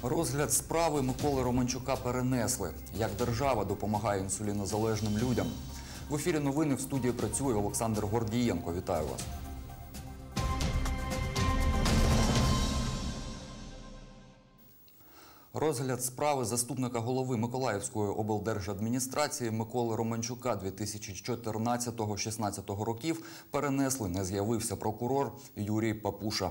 Розгляд справи Миколи Романчука перенесли. Як держава допомагає інсулінозалежним людям? В ефірі новини, в студії працює Олександр Гордієнко. Вітаю вас. Розгляд справи заступника голови Миколаївської облдержадміністрації Миколи Романчука 2014-16 років перенесли. Не з'явився прокурор Юрій Папуша.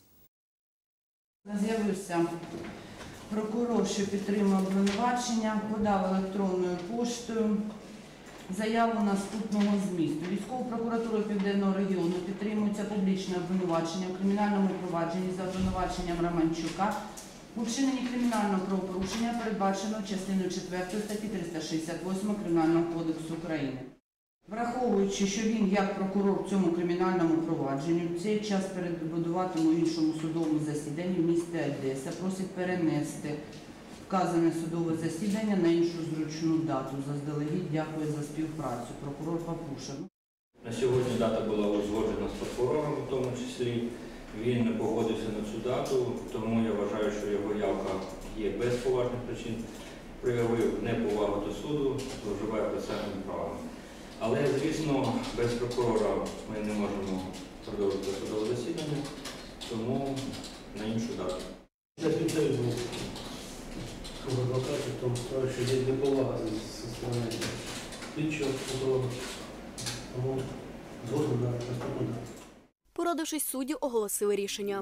Не з'явився прокурор, що підтримав обвинувачення, подав електронною поштою заяву наступного змісту. Військовою прокуратурою Південного регіону підтримується публічне обвинувачення у кримінальному провадженні за обвинуваченням Романчука у вчиненні кримінального правопорушення, передбаченого частиною 4 статті 368 Кримінального кодексу України. Враховуючи, що він, як прокурор в цьому кримінальному провадженні, в цей час перебудуватиме у іншому судовому засіданні в місті Одеса, просить перенести вказане судове засідання на іншу зручну дату. Заздалегідь дякую за співпрацю. Прокурор Папуша. На сьогодні дата була узгоджена з прокурором, в тому числі. Він не погодився на цю дату, тому я вважаю, що його явка є без поважних причин, проявив неповагу до суду, зловживає процесуальними правами. Але, звісно, без прокурора ми не можемо продовжити судове засідання, тому на іншу дату. Я підтримую адвокатів, тому що є неповага зі сторони слідчого прокурора, тому згодом на наступну дату. Порадившись, судді оголосили рішення.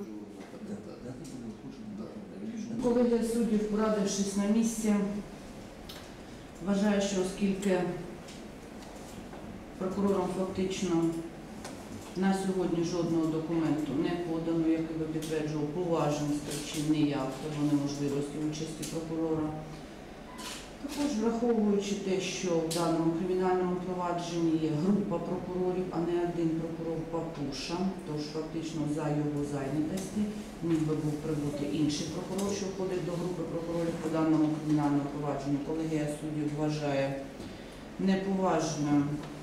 Колегія суддів, порадившись на місці, вважає, що оскільки прокурором фактично на сьогодні жодного документу не подано, який би підтверджував поважність причин неявки або неможливості участі прокурора. Також враховуючи те, що в даному кримінальному провадженні є група прокурорів, а не один прокурор Папуша, тож фактично за його зайнятості міг би був прибути інший прокурор, що входить до групи прокурорів по даному кримінальному провадженню. Колегія суддів вважає неповажною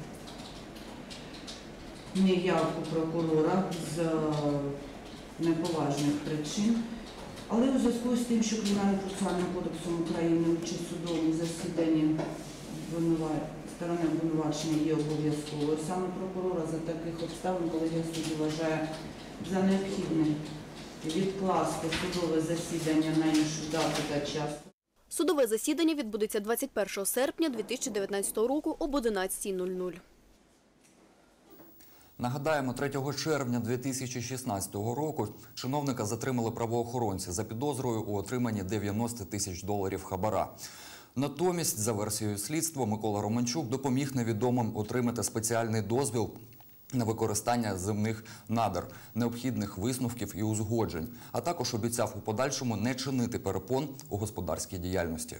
неявку прокурора з неповажних причин. Але у зв'язку з тим, що Кримінально-процесуальним кодексом України участь в судовому засіданні сторони обвинувачення є обов'язковою. Саме прокурора за таких обставин колегія суддів вважає за необхідне відкласти судове засідання на іншу дату та час. Судове засідання відбудеться 21 серпня 2019 року об 11:00. Нагадаємо, 3 червня 2016 року чиновника затримали правоохоронці за підозрою у отриманні $90 тисяч хабара. Натомість, за версією слідства, Микола Романчук допоміг невідомим отримати спеціальний дозвіл на використання земних надр, необхідних висновків і узгоджень, а також обіцяв у подальшому не чинити перепон у господарській діяльності.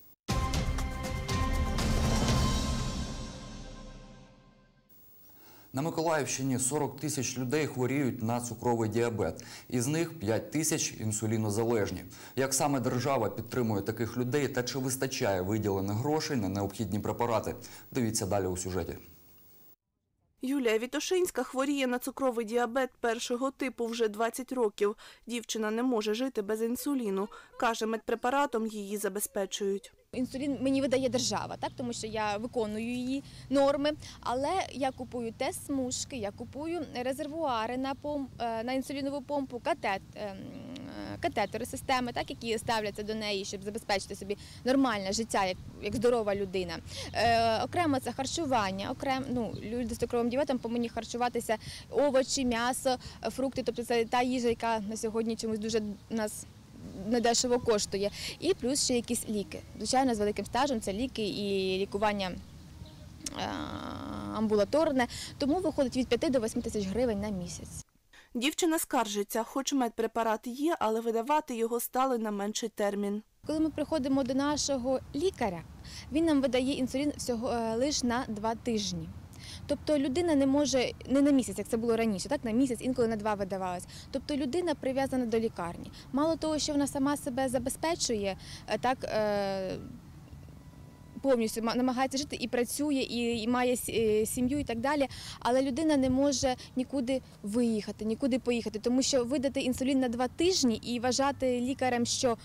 На Миколаївщині 40 тисяч людей хворіють на цукровий діабет. Із них 5 тисяч інсулінозалежні. Як саме держава підтримує таких людей та чи вистачає виділених грошей на необхідні препарати? Дивіться далі у сюжеті. Юлія Вітошинська хворіє на цукровий діабет першого типу вже 20 років. Дівчина не може жити без інсуліну. Каже, медпрепаратом її забезпечують. Інсулін мені видає держава, так, тому що я виконую її норми, але я купую тест-смужки, я купую резервуари на інсулінову помпу, катетери системи, так, які ставляться до неї, щоб забезпечити собі нормальне життя, як здорова людина. Окремо це харчування, люди з цукровим діабетом повинні харчуватися овочі, м'ясо, фрукти, тобто це та їжа, яка на сьогодні чомусь дуже нас недешево коштує. І плюс ще якісь ліки. Звичайно, з великим стажем це ліки і лікування амбулаторне, тому виходить від 5 до 8 тисяч гривень на місяць. Дівчина скаржиться, хоч медпрепарат є, але видавати його стали на менший термін. Коли ми приходимо до нашого лікаря, він нам видає інсулін всього лише на 2 тижні. Тобто людина не може, не на місяць, як це було раніше, так, на місяць, інколи на 2 видавалось. Тобто людина прив'язана до лікарні. Мало того, що вона сама себе забезпечує, так, повністю намагається жити і працює, і має сім'ю і так далі, але людина не може нікуди виїхати, нікуди поїхати, тому що видати інсулін на 2 тижні і вважати лікарем, що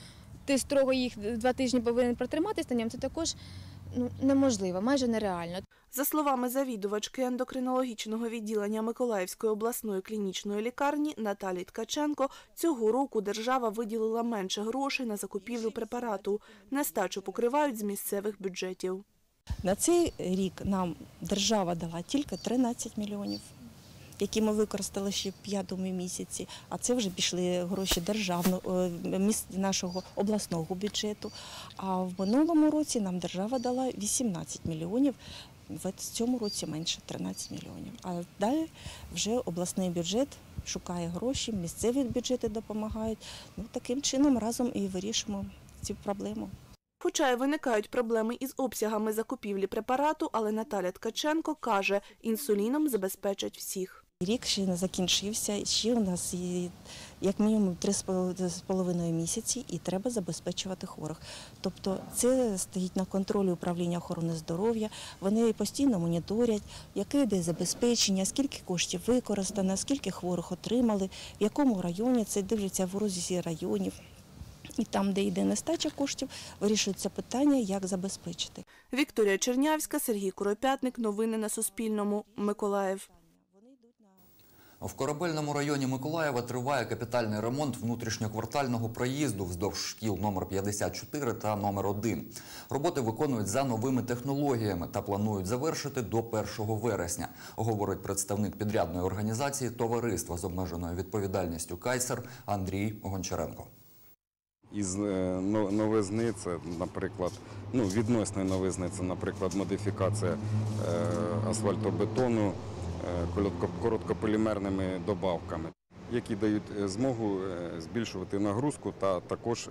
ти строго їх 2 тижні повинен протриматися на ньому, це також неможливо, майже нереально. За словами завідувачки ендокринологічного відділення Миколаївської обласної клінічної лікарні Наталії Ткаченко, цього року держава виділила менше грошей на закупівлю препарату. Нестачу покривають з місцевих бюджетів. На цей рік нам держава дала тільки 13 мільйонів, які ми використали ще в 5-му місяці, а це вже пішли гроші нашого обласного бюджету. А в минулому році нам держава дала 18 мільйонів, в цьому році менше 13 мільйонів. А далі вже обласний бюджет шукає гроші, місцеві бюджети допомагають. Таким чином разом і вирішимо цю проблему. Хоча й виникають проблеми із обсягами закупівлі препарату, але Наталя Ткаченко каже, інсуліном забезпечать всіх. Рік ще не закінчився, ще у нас є як мінімум 3,5 місяці і треба забезпечувати хворих. Тобто це стоїть на контролі управління охорони здоров'я, вони постійно моніторять, яке йде забезпечення, скільки коштів використано, скільки хворих отримали, в якому районі, це дивляться в розрізі районів. І там, де йде нестача коштів, вирішується питання, як забезпечити. Вікторія Чернявська, Сергій Куропятник. Новини на Суспільному. Миколаїв. В Корабельному районі Миколаєва триває капітальний ремонт внутрішньоквартального проїзду вздовж шкіл номер 54 та номер 1. Роботи виконують за новими технологіями та планують завершити до 1 вересня, говорить представник підрядної організації товариства з обмеженою відповідальністю «Кайсер» Андрій Гончаренко. Із новизни це, наприклад, відносної новизни це, наприклад, модифікація асфальтобетону короткополімерними добавками, які дають змогу збільшувати нагрузку та також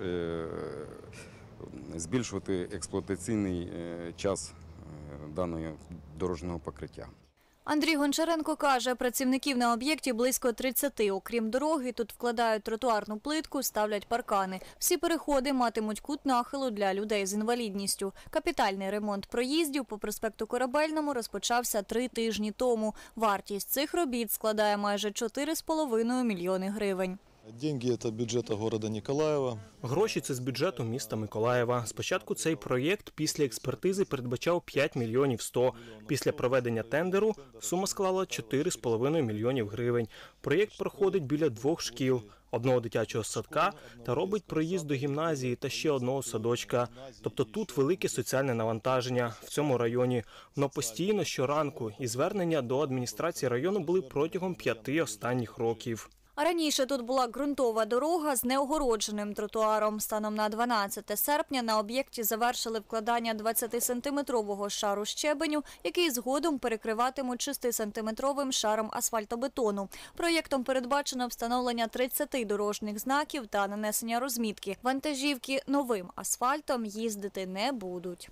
збільшувати експлуатаційний час даного дорожнього покриття. Андрій Гончаренко каже, працівників на об'єкті близько 30. Окрім дороги, тут вкладають тротуарну плитку, ставлять паркани. Всі переходи матимуть кут нахилу для людей з інвалідністю. Капітальний ремонт проїздів по проспекту Корабельному розпочався 3 тижні тому. Вартість цих робіт складає майже 4,5 мільйони гривень. Деньги – це бюджет міста Ніколаєва. Гроші – це з бюджету міста Миколаєва. Спочатку цей проєкт після експертизи передбачав 5 мільйонів 100. Після проведення тендеру сума склала 4,5 мільйонів гривень. Проєкт проходить біля 2 шкіл, 1 дитячого садка та робить проїзд до гімназії та ще 1 садочка. Тобто тут велике соціальне навантаження в цьому районі. Воно постійно щоранку, і звернення до адміністрації району були протягом 5 останніх років. А раніше тут була ґрунтова дорога з неогородженим тротуаром. Станом на 12 серпня на об'єкті завершили вкладання 20-сантиметрового шару щебеню, який згодом перекриватимуть 6-сантиметровим шаром асфальтобетону. Проєктом передбачено встановлення 30 дорожніх знаків та нанесення розмітки. Вантажівки новим асфальтом їздити не будуть.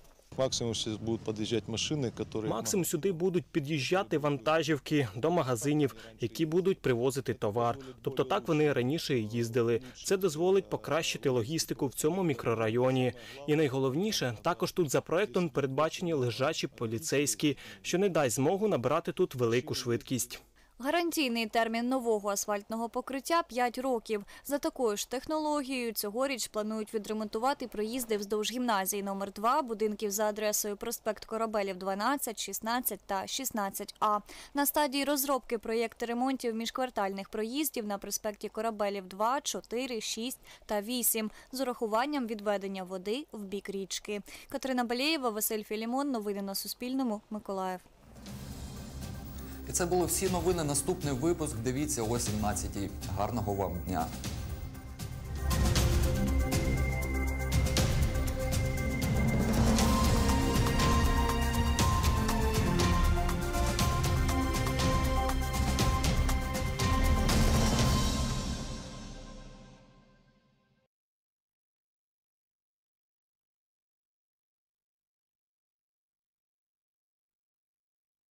Максимум сюди будуть під'їжджати вантажівки до магазинів, які будуть привозити товар. Тобто так вони раніше і їздили. Це дозволить покращити логістику в цьому мікрорайоні. І найголовніше, також тут за проектом передбачені лежачі поліцейські, що не дасть змогу набирати тут велику швидкість. Гарантійний термін нового асфальтного покриття – 5 років. За такою ж технологією цьогоріч планують відремонтувати проїзди вздовж гімназії номер 2, будинків за адресою проспект Корабелів 12, 16 та 16А. На стадії розробки проєкти ремонтів міжквартальних проїздів на проспекті Корабелів 2, 4, 6 та 8 з урахуванням відведення води в бік річки. Катерина Балєєва, Василь Філімон. Новини на Суспільному. Миколаїв. І це були всі новини. Наступний випуск дивіться о 17-й. Гарного вам дня!